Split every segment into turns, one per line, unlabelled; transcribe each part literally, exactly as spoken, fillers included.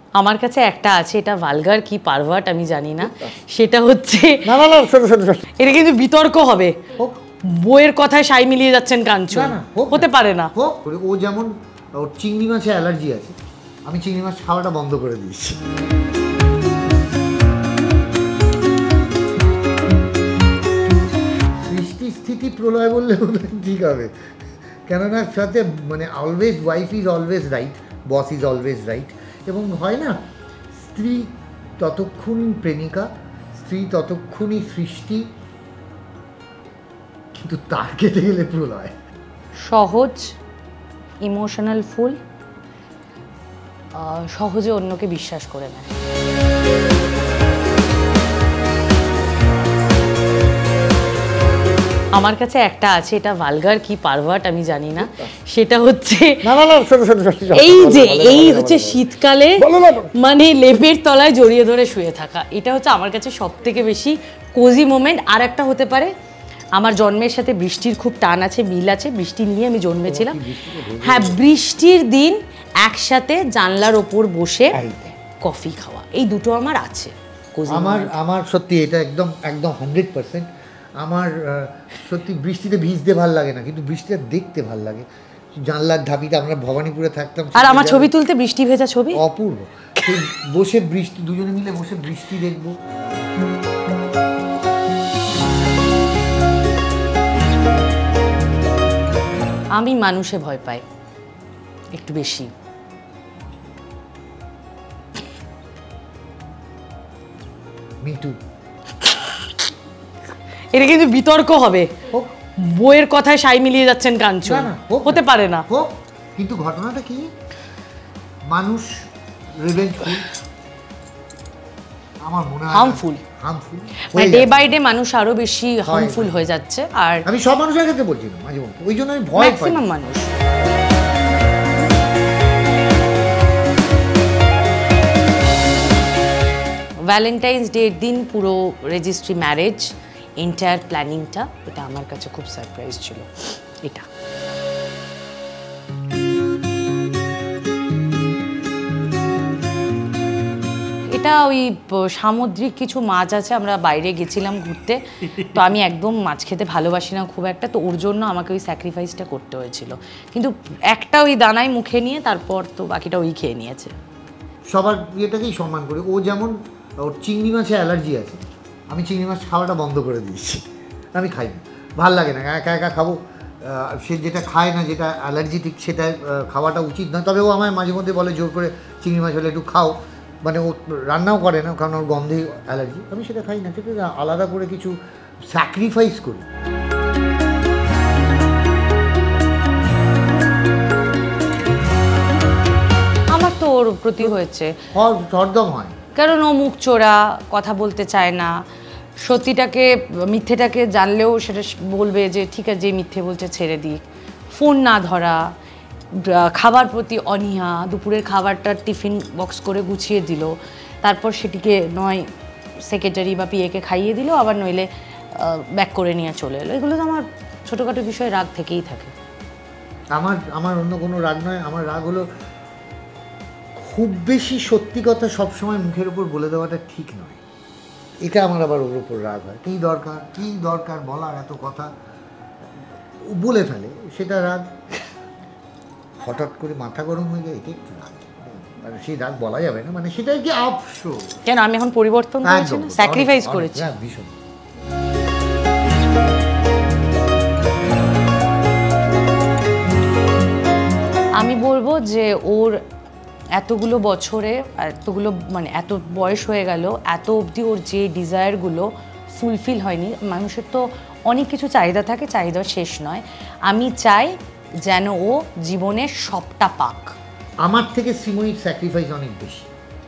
আমার কাছে একটা আছে, এটা ভালগার কি পারভার্ট আমি জানি না, সেটা হচ্ছে
না না না শোনো শোনো শোনো
এটা কিন্তু বিতর্ক হবে। বইয়ের কথায় সাই মিলিয়ে যাচ্ছেন কাঞ্চন, হতে পারে না।
ও যেমন ওর চিংড়ি মাছে অ্যালার্জি আছে, আমি চিংড়ি মাছ খাওয়াটা বন্ধ করে দিয়েছি। সৃষ্টি স্থিতি প্রলয় বললে ঠিক হবে, কেননা সাথে মানে always wife is always right, boss is always right. এবং হয় না, স্ত্রী ততক্ষণ প্রেমিকা, স্ত্রী ততক্ষণই সৃষ্টি, কিন্তু তার কেটে গেলে প্রলয়।
সহজ, ইমোশনাল ফুল, সহজে অন্যকে বিশ্বাস করে নেয়। আমার কাছে একটা আছে, এটা ভালগার কি পারভার্ট আমি জানি না, সেটা হচ্ছে এই যে এই হচ্ছে শীতকালে মানে লেপের তলায় জড়িয়ে ধরে শুয়ে থাকা। এটা হচ্ছে আমার কাছে সব থেকে বেশি কোজি মোমেন্ট। আর একটা হতে পারে, আমার জন্মের সাথে বৃষ্টির খুব টান আছে, মিল আছে, বৃষ্টি নিয়ে আমি জন্মেছিলাম। হ্যাঁ, বৃষ্টির দিন একসাথে জানলার ওপর বসে কফি খাওয়া, এই দুটো আমার আছে।
আমার আমার সত্যি এটা একদম একদম হান্ড্রেড পার্সেন্ট আমার। সত্যি বৃষ্টিতে ভিজতে ভাল লাগে না, কিন্তু বৃষ্টিটা দেখতে ভাল লাগে। জানলার ধাপিতে আমরা ভবানীপুরে থাকতাম,
আর আমার ছবি তুলতে বৃষ্টি ভেজা ছবি
অপূর্ব। বসে বৃষ্টি, দুজনে মিলে বসে বৃষ্টি দেখবো।
আমি মানুষে ভয় পাই একটু বেশি।
মিটু,
এটা কিন্তু বিতর্ক হবে। বইয়ের কথায় সাই মিলিয়ে যাচ্ছেন কাঞ্চন, হতে পারে না।
কিন্তু ঘটনাটা কি, মানুষ রিভেঞ্জফুল, আমার মনে হয়
harmful.
Harmful
day by day মানুষ আরো বেশি হার্মফুল হয়ে যাচ্ছে। আর
আমি সব মানুষের ক্ষেত্রে বলছি না, মাঝে মধ্যে ওই জন্য আমি ভয় পাই।
ম্যাক্সিমাম মানুষ। ভ্যালেন্টাইন্স ডের দিন পুরো রেজিস্ট্রি ম্যারেজ এন্টায়ার প্ল্যানিংটা, এটা আমার কাছে খুব সারপ্রাইজ ছিল। এটা এটা ওই সামুদ্রিক কিছু মাছ আছে, আমরা বাইরে গেছিলাম ঘুরতে, তো আমি একদম মাছ খেতে ভালোবাসি না খুব একটা, তো ওর জন্য আমাকে ওই স্যাক্রিফাইসটা করতে হয়েছিল। কিন্তু একটা ওই দানায় মুখে নিয়ে তারপর তো বাকিটা ওই খেয়ে নিয়েছে।
সবার ইয়েটাকেই সম্মান করি। ও যেমন ওর চিংড়ি মাছে অ্যালার্জি আছে, আমি চিংড়ি মাছ খাওয়াটা বন্ধ করে দিয়েছি, আমি খাই না, ভাল লাগে না, একা একা খাবো। সে যেটা খায় না, যেটা অ্যালার্জিটিক, সেটা খাওয়াটা উচিত নয়। তবে ও আমায় মাঝে মধ্যে বলে জোর করে চিংড়ি মাছ হলে একটু খাও, মানে ও রান্নাও করে না কারণ ওর গন্ধে অ্যালার্জি, আমি সেটা খাই না। ঠিক আছে, আলাদা করে কিছু স্যাক্রিফাইস করি।
আমার তো ওর প্রতি হয়েছে
হরদম হয়,
কারণ ও মুখ চোরা, কথা বলতে চায় না, সত্যিটাকে মিথ্যেটাকে জানলেও সেটা বলবে যে ঠিক আছে, যে মিথ্যে বলছে ছেড়ে দিক। ফোন না ধরা, খাবার প্রতি অনীহা, দুপুরের খাবারটা টিফিন বক্স করে গুছিয়ে দিল, তারপর সেটিকে নয় সেক্রেটারি বা পিএকে খাইয়ে দিল, আবার নইলে ব্যাক করে নিয়ে চলে এলো। এগুলো তো আমার ছোটোখাটো বিষয়ে রাগ থেকেই থাকে।
আমার আমার অন্য কোনো রাগ নয়, আমার রাগ হলো খুব বেশি সত্যি কথা সবসময় মুখের উপর বলে দেওয়াটা ঠিক নয়, এটা আমার আবার ওর উপর রাগ হয়। কী দরকার কী দরকার বলার এত কথা, বলে ফেলে, সেটা রাগ। হঠাৎ করে মাথা গরম হয়ে যায়, এটা একটু রাগ, মানে সেই রাগ বলা যাবে না, মানে সেটা কি আফসোস।
কেন আমি এখন পরিবর্তন করেছি না, স্যাক্রিফাইস করেছি।
হ্যাঁ, ভীষণ।
আমি বলবো যে ওর এতগুলো বছরে, এতগুলো মানে এত বয়স হয়ে গেল, এত অবধি ওর যে ডিজায়ারগুলো ফুলফিল হয়নি। মানুষের তো অনেক কিছু চাহিদা থাকে, চাহিদা শেষ নয়। আমি চাই যেন ও জীবনে সবটা পাক।
আমার থেকে শ্রীময়ীর স্যাক্রিফাইস অনেক বেশি,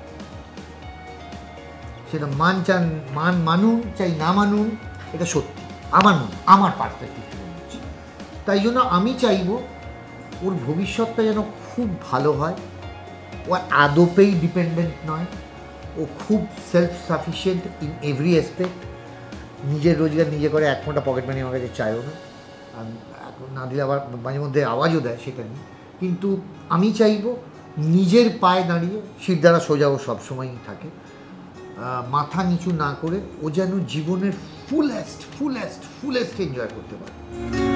সেটা মান চান মান মানুন চাই না মানুন, এটা সত্যি আমার মনে, আমার পার্সপেক্টিভ থেকে বলছি। তাই জন্য আমি চাইব ওর ভবিষ্যৎটা যেন খুব ভালো হয়। ও আদপেই ডিপেন্ডেন্ট নয়, ও খুব self sufficient in every aspect. নিজের রোজগার নিজে করে, এক ফোঁটা পকেট মানি আমার কাছে চাইও না, না দিলে আবার মাঝে মধ্যে আওয়াজও দেয়, সেটা নিয়ে। কিন্তু আমি চাইব ও নিজের পায়ে দাঁড়িয়ে শিরদাঁড়া সোজা ও সবসময়ই থাকে, মাথা নিচু না করে ও যেন জীবনের ফুলেস্ট ফুলেস্ট ফুলেস্ট এনজয় করতে পারে।